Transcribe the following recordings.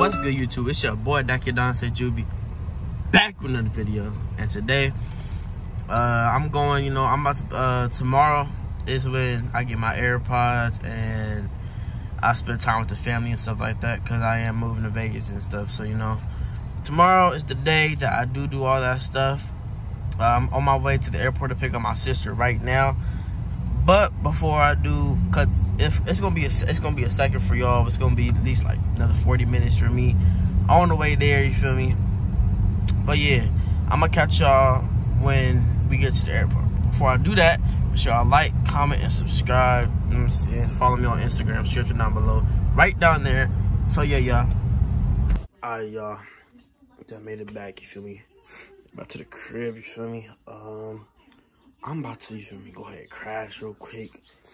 What's good, YouTube? It's your boy Dakidon Juby, back with another video. And today, I'm going, I'm about to, tomorrow is when I get my AirPods and I spend time with the family and stuff like that, because I am moving to Vegas and stuff. So, tomorrow is the day that I do all that stuff. I'm on my way to the airport to pick up my sister right now. But before I do, cause if it's gonna be a second for y'all, it's gonna be at least like another 40 minutes for me on the way there. You feel me? But yeah, I'm gonna catch y'all when we get to the airport. Before I do that, make sure y'all like, comment, and subscribe. And follow me on Instagram. Description down below, right down there. So yeah, y'all. Alright, y'all. I made it back. You feel me? Back to the crib. You feel me? I'm about to, go ahead and crash real quick.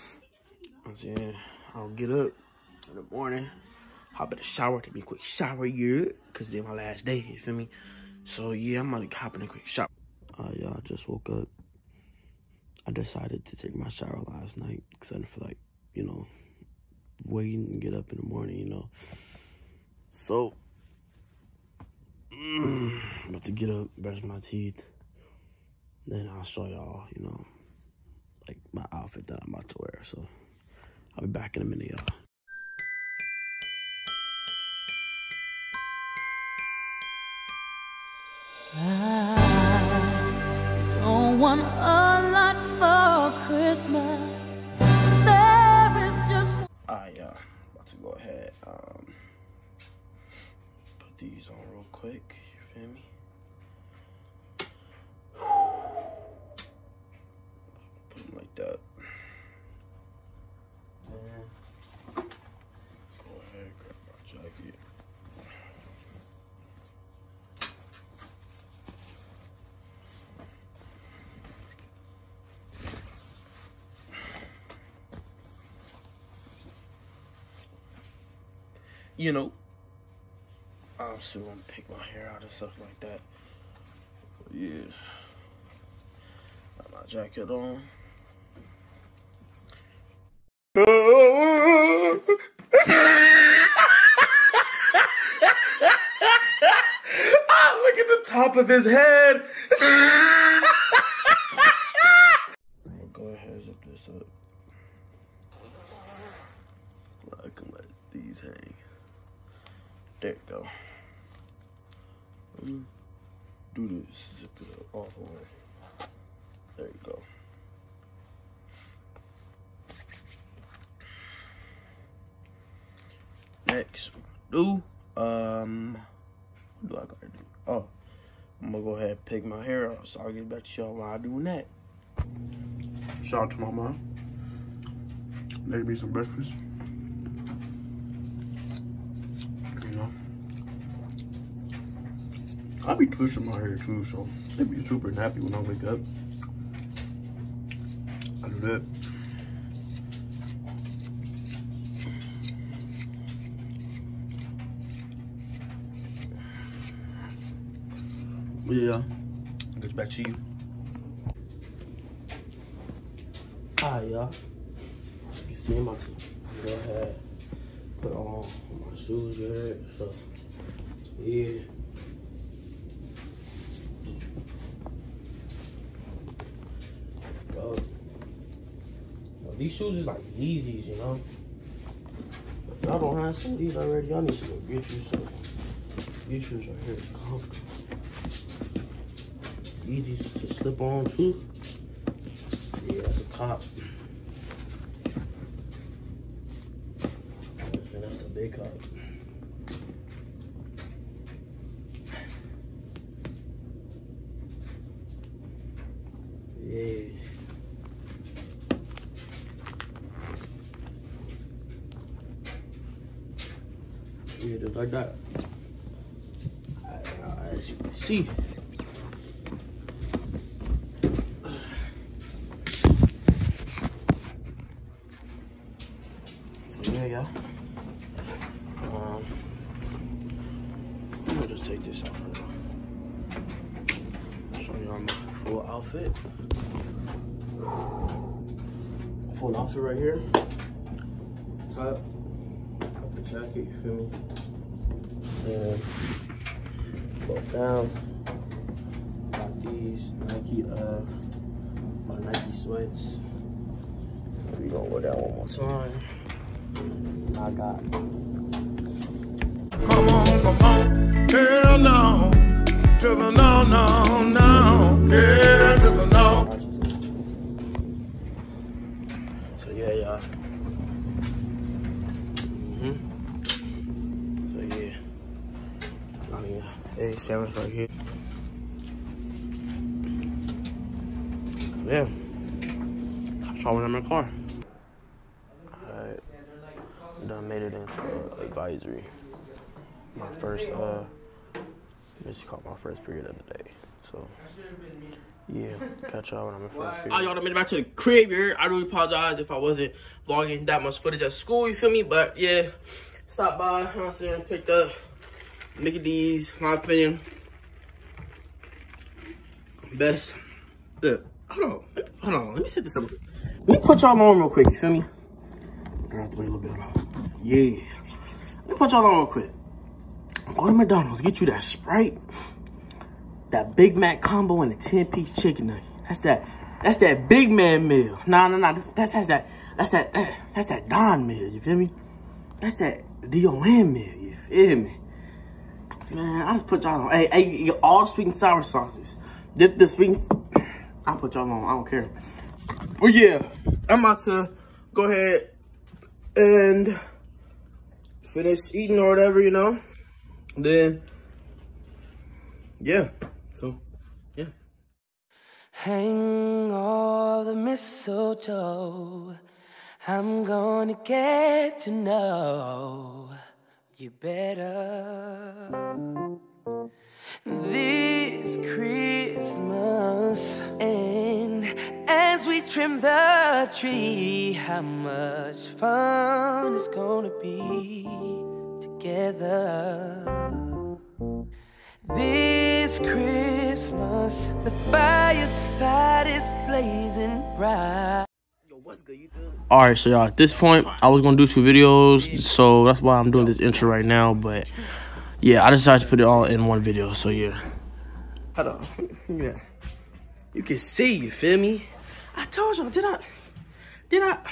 I'll get up in the morning, hop in the shower, take me a quick shower, because it's my last day, you feel me? So, yeah, I'm gonna hop in a quick shower. Y'all, I just woke up. I decided to take my shower last night, because I didn't feel like, waiting and get up in the morning, So, I'm about to get up, brush my teeth. Then I'll show y'all, like my outfit that I'm about to wear. So I'll be back in a minute, y'all. I don't want a lot for Christmas. There is just Alright, y'all. About to go ahead, put these on real quick. You feel me? Like that. And go ahead, grab my jacket. I'm still gonna pick my hair out and stuff like that. But yeah. Got my jacket on. Oh, look at the top of his head. I'm gonna go ahead and zip this up. I can let these hang. There you go. Do this. Zip it up all the way. There you go. Next, what do I gotta do? Oh, I'm gonna go ahead and pick my hair out, so I'll get back to y'all while I'm doing that. Shout out to my mom. Made me some breakfast. I'll be twisting my hair too, so I'll be super nappy when I wake up. I do that. Yeah, I'll get back to you. Alright, y'all. You can see I'm about to go ahead, put on my shoes here. So, yeah. Go. Now, these shoes is like Yeezys, If y'all don't have some of these already, y'all need to go get you some. These shoes right here is comfortable. Easy to slip on too. Yeah, at the top. And that's the big cup. Yeah. Yeah, just like that. As you can see. Yeah. I'm gonna just take this out right now. Show y'all my full outfit. Full outfit right here. Top, got the jacket, you feel me? then go down. Got these Nike Nike sweats. We gonna go down one more time. I got. Come on, hell no, to the no, no, no, yeah, to the no. So yeah, y'all. So yeah, I mean, A7 right here. Yeah, I'm traveling in my car. Alright, done made it into advisory. My first, my first period of the day. So, yeah, catch y'all when I'm in first period. Y'all done made it back to the crib here. I really apologize if I wasn't vlogging that much footage at school, you feel me? But yeah, stop by, you know what I'm saying, picked up Mickey D's, my opinion. Best, look, hold on, let me set this up. Let me put y'all on real quick, you feel me? I have to wait a little bit off. Yeah. Let me put y'all on real quick. Go to McDonald's, get you that Sprite, that Big Mac combo, and the 10-piece chicken nugget. That's that big man meal. Nah. That's that Don meal, you feel me? That's that D.O.M. meal, you feel me? Man, I just put y'all on. Hey, all sweet and sour sauces. Dip the sweet. I'll put y'all on, I don't care. Well, yeah, I'm about to go ahead and finish eating or whatever, you know. Then, yeah, so, yeah. Hang all the mistletoe, I'm gonna get to know you better this Christmas. And as we trim the tree, how much fun it's gonna be together. This Christmas, the fireside is blazing bright. Yo, what's good, YouTube? Alright, so y'all, at this point, I was gonna do 2 videos, so that's why I'm doing this intro right now, but yeah, I decided to put it all in one video, so yeah. Hold on. Yeah. You can see, you feel me? I told y'all, did I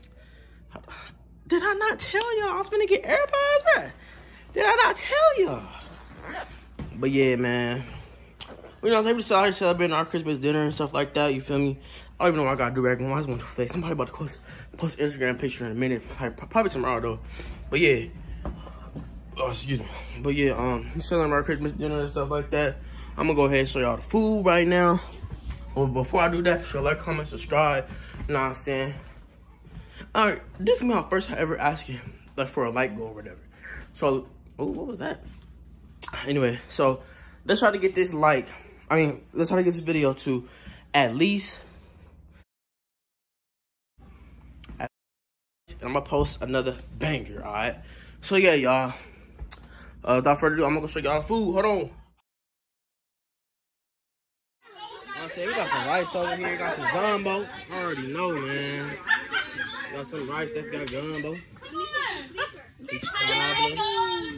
not tell y'all I was gonna get AirPods, bruh? Did I not tell y'all? But yeah, man. You know, we decided to celebrate our Christmas dinner and stuff like that, you feel me? I don't even know what I gotta do right now. I just want to flex. Somebody about to post an Instagram picture in a minute. Probably tomorrow, though. But yeah. Oh, excuse me. But yeah, celebrating our Christmas dinner and stuff like that. I'm gonna go ahead and show y'all the food right now. Well, before I do that, show like, comment, subscribe. You know what I'm saying? Alright, this is my first time ever asking like for a like goal or whatever. So, oh, what was that? Anyway, so let's try to get this let's try to get this video to at least. And I'm gonna post another banger, alright? So yeah, y'all. Without further ado, I'm gonna show y'all food. Hold on. We got some rice over here. Got some gumbo. I already know, man. Got some rice that's got gumbo. Peach cobbler.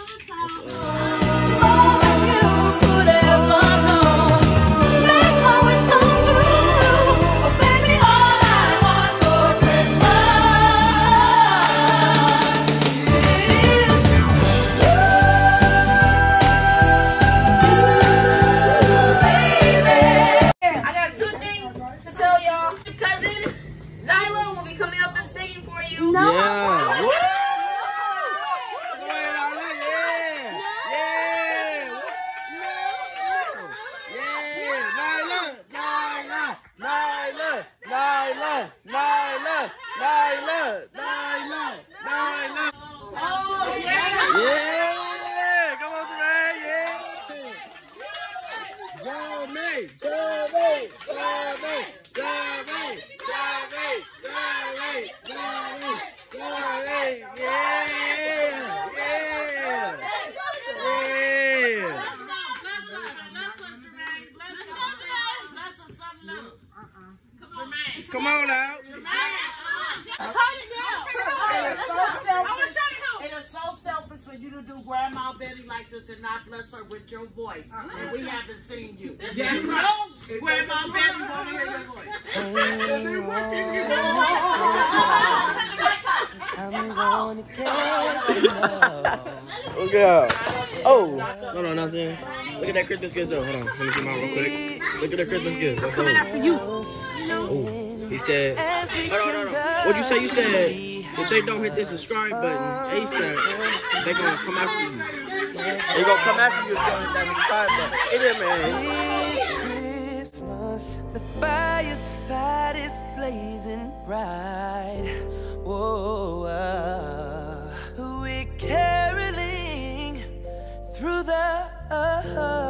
Come on now. It is so selfish for you to do grandma Betty like like this and not bless her with your voice. And we haven't seen you. Yes, where's my baby? Want to hear your voice. I'm gonna get enough. Okay. Oh, hold on, nothing. Look at that Christmas gift though. Hold on, let me see mine real quick. Look at that Christmas gift. That's coming after you. Oh, he said. Hold on. What'd you say? You said if they don't hit the subscribe button ASAP, they gonna come after you. They gonna come after you if you don't hit that subscribe button. It is, man. It's Christmas, the fireside is blazing bright. Whoa, we're caroling through the